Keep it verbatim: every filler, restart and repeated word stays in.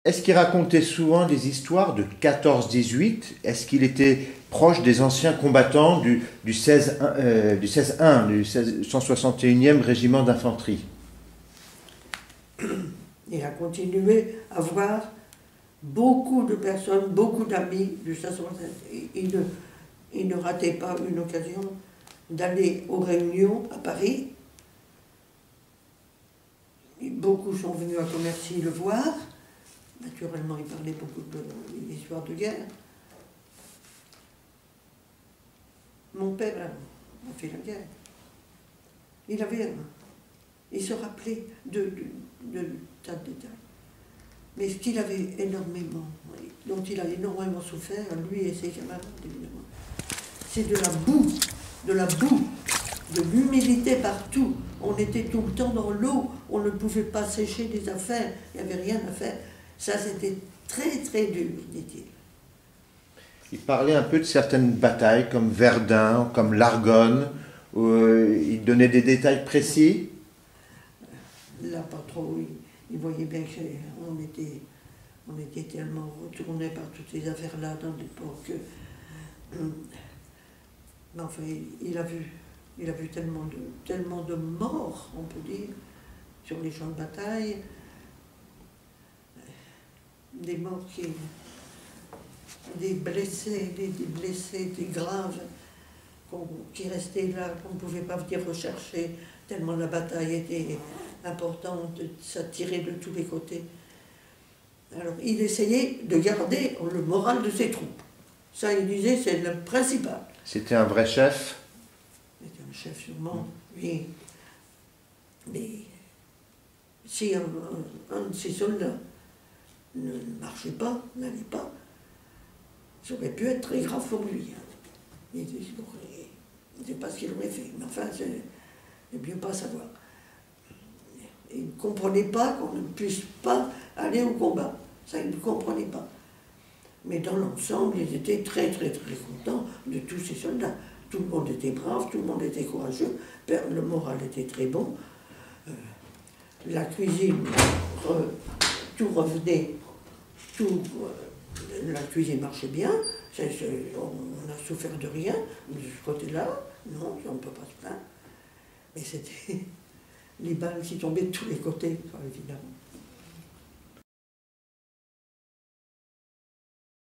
Est-ce qu'il racontait souvent des histoires de quatorze dix-huit? Est-ce qu'il était proche des anciens combattants du, du seize un, euh, du seize un, du cent soixante et unième régiment d'infanterie? Il a continué à voir beaucoup de personnes, beaucoup d'amis du seize soixante-sept. Il ne, il ne ratait pas une occasion d'aller aux réunions à Paris. Beaucoup sont venus à Commercy le voir. Naturellement, il parlait beaucoup de l'histoire de guerre. Mon père a fait la guerre. Il avait, il se rappelait de, de, de tas de détails. Mais ce qu'il avait énormément, dont il a énormément souffert, lui et ses camarades, évidemment, c'est de la boue, de la boue, de l'humidité partout. On était tout le temps dans l'eau, on ne pouvait pas sécher des affaires, il n'y avait rien à faire. Ça, c'était très, très dur, dit-il. Il parlait un peu de certaines batailles, comme Verdun, comme l'Argonne, où euh, il donnait des détails précis. Là, pas trop, il, il voyait bien qu'on était, on était tellement retournés par toutes ces affaires-là dans l'époque. Mais enfin, il, il a vu, il a vu tellement de, tellement de morts, on peut dire, sur les champs de bataille. Des morts qui... des blessés, des, des blessés, des graves, qui restaient là, qu'on ne pouvait pas venir rechercher, tellement la bataille était importante, ça tirait de tous les côtés. Alors, il essayait de garder le moral de ses troupes. Ça, il disait, c'est le principal. C'était un vrai chef? C'était un chef sûrement, oui. Mais si un, un, un de ses soldats ne marchait pas, n'allait pas, ça aurait pu être très grave pour lui. Il ne sait pas ce qu'il aurait fait, mais enfin, c'est mieux pas savoir. Il ne comprenait pas qu'on ne puisse pas aller au combat. Ça, il ne comprenait pas. Mais dans l'ensemble, ils étaient très, très, très contents de tous ces soldats. Tout le monde était brave, tout le monde était courageux, le moral était très bon. Euh, la cuisine, euh, tout revenait, tout, euh, la cuisine marchait bien, c'est, c'est, on n'a souffert de rien, de ce côté-là, non, on ne peut pas se plaindre. Mais c'était les balles qui tombaient de tous les côtés, évidemment.